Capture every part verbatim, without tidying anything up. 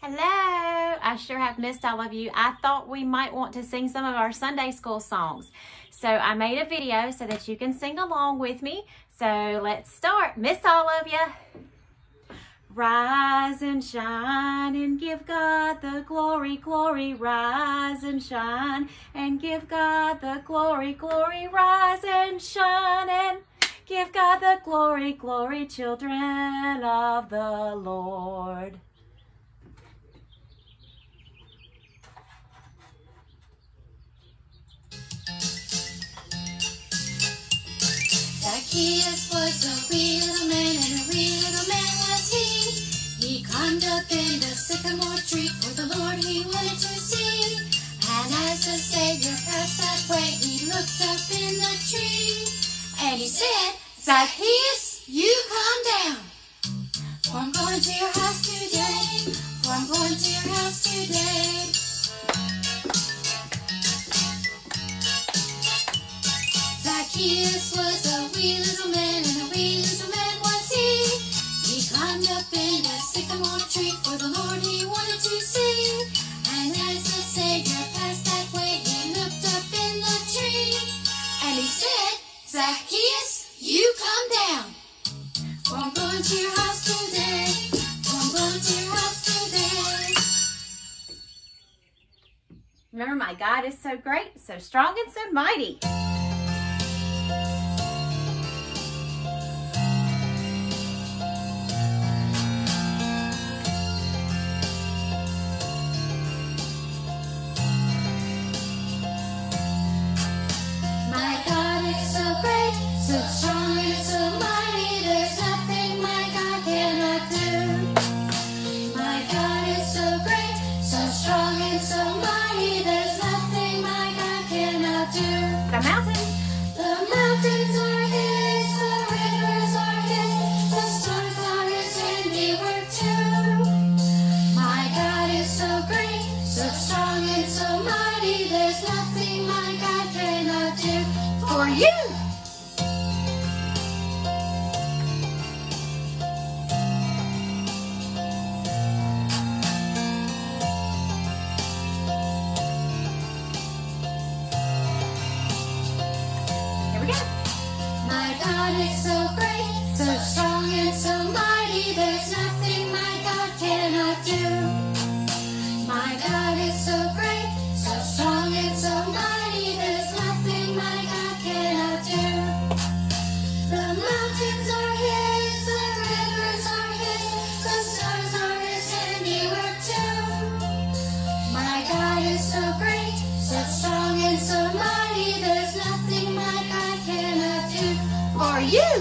Hello. I sure have missed all of you. I thought we might want to sing some of our Sunday school songs. So I made a video so that you can sing along with me. So let's start. Miss all of you. Rise and shine and give God the glory, glory. Rise and shine and give God the glory, glory. Rise and shine and give God the glory, glory, children of the Lord. Zacchaeus was a wee little man, and a wee little man was he. He climbed up in the sycamore tree, for the Lord he wanted to see. And as the Savior passed that way, he looked up in the tree, and he said, Zacchaeus, you come down, for I'm going to your house today, for I'm going to your house today. Zacchaeus was a wee little man, and a wee little man was he. He climbed up in the sycamore tree, for the Lord he wanted to see. And as the Savior passed that way, he looked up in the tree, and he said, Zacchaeus, you come down, for I'm going to your house today, for I'm going to your house today. Remember, my God is so great, so strong, and so mighty. So strong and so mighty, there's nothing my God cannot do. My God is so great, so strong and so mighty, there's nothing my God cannot do. The mountains. The mountains are his, the rivers are his, the stars are his handiwork too. My God is so great, so strong and so mighty, there's nothing my God cannot do. For you! My God is so great, so strong and so mighty, there's nothing my God cannot do. My God is so great, so strong and so mighty, there's nothing my God cannot do. The mountains are his, the rivers are his, the stars are his handiwork too. My God is so great, so strong and so mighty, there's nothing my God cannot do. For you!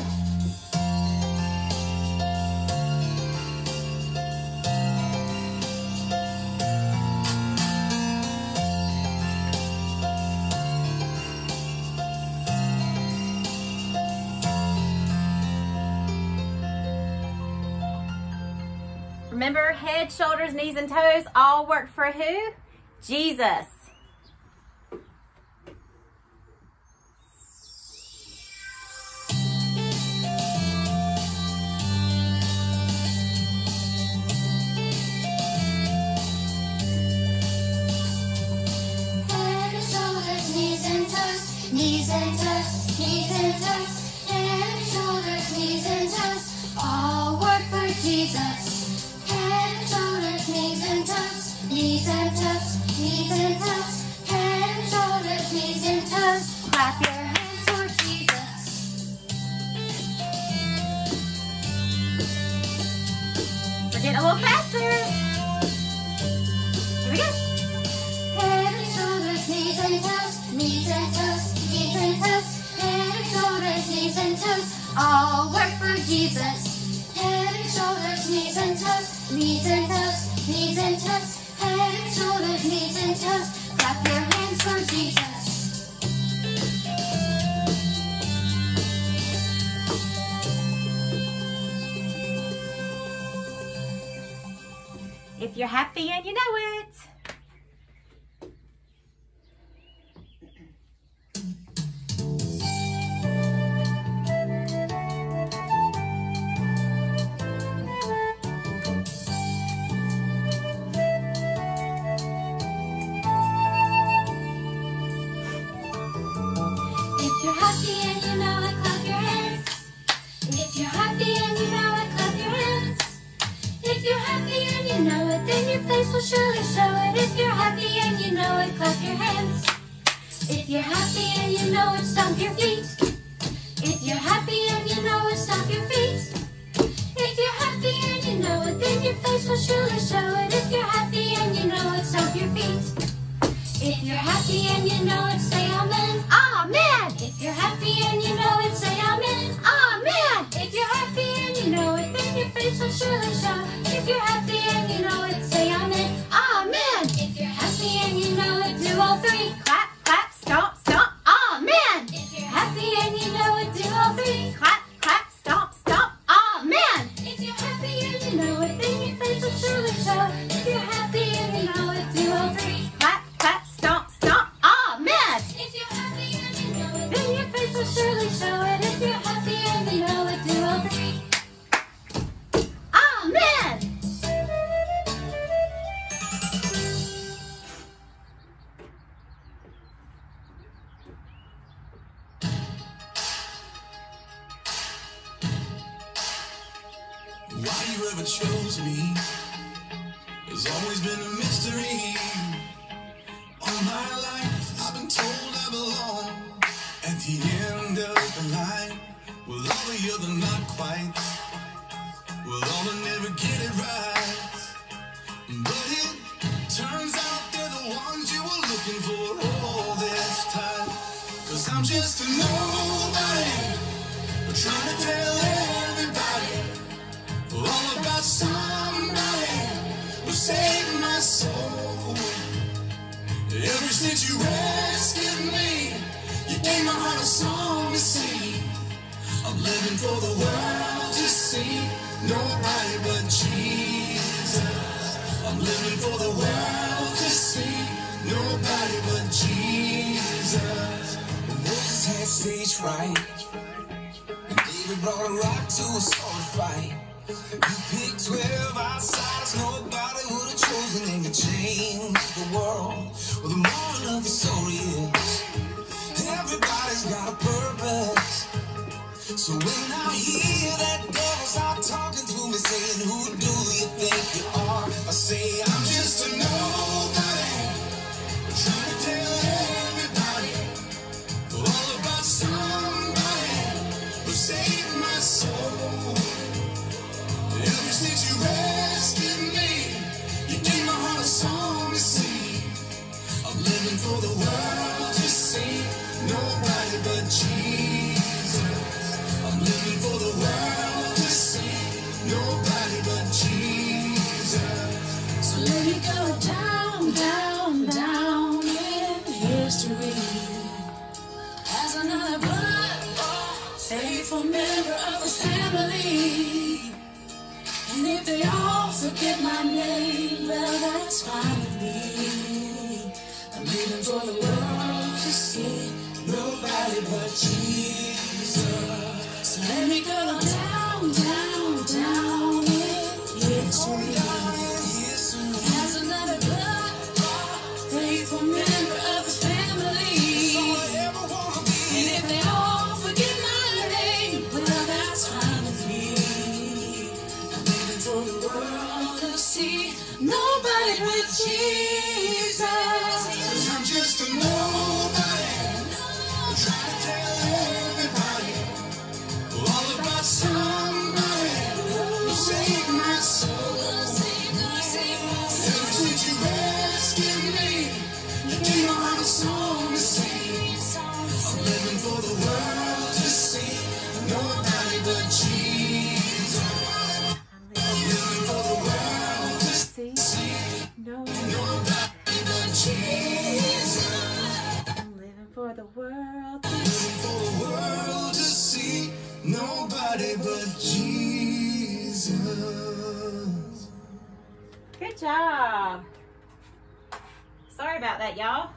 Remember, head, shoulders, knees, and toes all work for who? Jesus. Knees and toes, knees and toes, head, shoulders, knees and toes, all work for Jesus. Head, shoulders, knees and toes, knees and toes, knees and toes, head, shoulders, knees and toes. Clap your hands for Jesus. We're getting a little faster. Here we go. Head and shoulders, knees and toes, knees and toes. Knees and toes, head and shoulders, knees and toes, all work for Jesus. Head and shoulders, knees and toes, knees and toes, knees and toes, head and shoulders, knees and toes. Clap your hands for Jesus. If you're happy and you know it. will surely show it. If you're happy and you know it, clap your hands. If you're happy and you know it, stomp your feet. If you're happy and you know it, stomp your feet. If you're happy and you know it, then your face will surely show it. If you're happy and you know it, stomp your feet. If you're happy and you know it, say amen. Amen. If you're happy and you know it, say amen. Amen. If you're happy and you know it, then your face will surely show. If you're happy and you know it, say amen. Amen. If you're happy and you know it, do all three. Clap, clap, stomp, stomp. Amen. If you're happy and you know it, do all three. Clap, clap, stomp, stomp. Amen. If you're happy and you know it, then your face will surely show. If you're happy and you know it, do all three. Clap, clap, stomp, stomp. Amen. If you're happy and you know it, then your face will surely show it. If you're happy and you know it, do all three. Amen. Why you ever chose me has always been a mystery. All my life I've been told I belong at the end of the line. With all the other not quite, with all the never get it right. But it turns out they're the ones you were looking for all this time. Cause I'm just a nobody, trying to tell everybody all about somebody who saved my soul. Ever since you rescued me, you gave my heart a song to sing. I'm living for the world to see, nobody but Jesus. I'm living for the world to see, nobody but Jesus. Moses had stage fright, and David brought a rock to a sword fight. You picked twelve outsiders nobody would have chosen, and you changed the world. Well, the moral of the story is everybody's got a purpose. So when I hear that devils out talking to me saying, who do you think you are? I say, I'm just a nobody, trying to tell everybody all about somebody who saved my soul. Ever since you rescued me, you gave my heart a song to sing. I'm living for the world to see, nobody but Jesus. I'm living for the world to see, nobody but Jesus. So let me go down, down, down in history as another blood-bought, faithful member of this family. And if they all forget my name, well, that's fine with me. I'm living for the world to see, nobody but Jesus. So let me go down, down, down in history as another blood-bought, faithful member of this family. And if they all forget my name, well, that's fine with me. I'm living for the world to see, nobody but Jesus. 'Cause I'm just a nobody, trying to tell everybody all about somebody who saved my soul. Ever since you rescued me, you gave my heart a song to sing. I'm living for the world to see, nobody but Jesus. I'm living for the world to See, see, no, nobody but Jesus. I'm living for the world. Living for the world to see, nobody but Jesus. Good job. Sorry about that, y'all.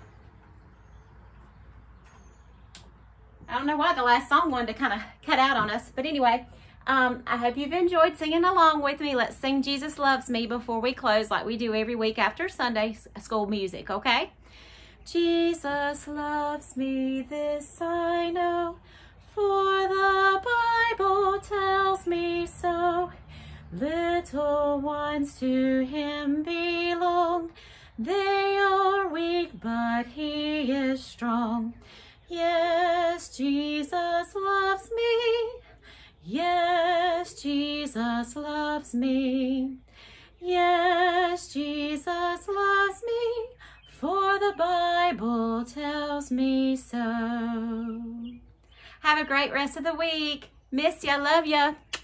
I don't know why the last song wanted to kind of cut out on us. But anyway, um, I hope you've enjoyed singing along with me. Let's sing Jesus Loves Me before we close like we do every week after Sunday school music, okay? Jesus loves me, this I know, for the Bible tells me so. Little ones to him belong. They are weak, but he is strong. Yes, Jesus loves me. Yes, Jesus loves me. Yes, Jesus loves me, for the Bible tells me so. Have a great rest of the week. Miss ya, love ya.